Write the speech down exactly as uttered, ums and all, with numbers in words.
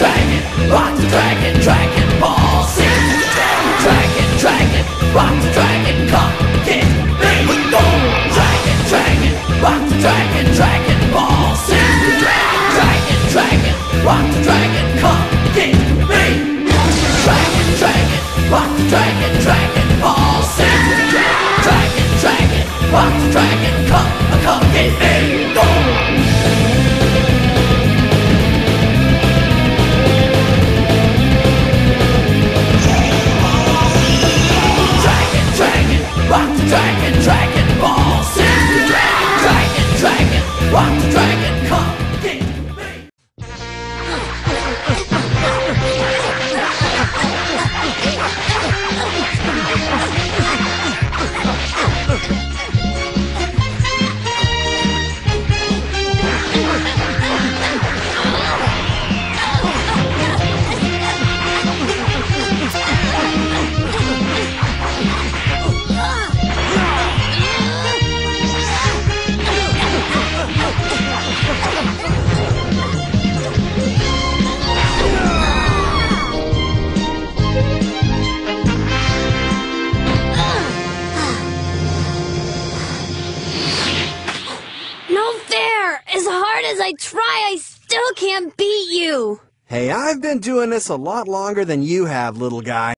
dragon, rock the dragon, dragon ball, sing to the dragon, dragon, dragon, rock the dragon, come get me. Dragon, dragon, rock the dragon, dragon ball, sing to the dragon, dragon, dragon, rock the dragon, come get me. Dragon, dragon, rock the dragon, dragon ball, sing to the dragon, dragon, dragon, rock the dragon, come, come get me. Go. Rock the dragon, dragon ball, sing the dragon, dragon, dragon, rock the dragon, come get me. As hard as I try, I still can't beat you! Hey, I've been doing this a lot longer than you have, little guy.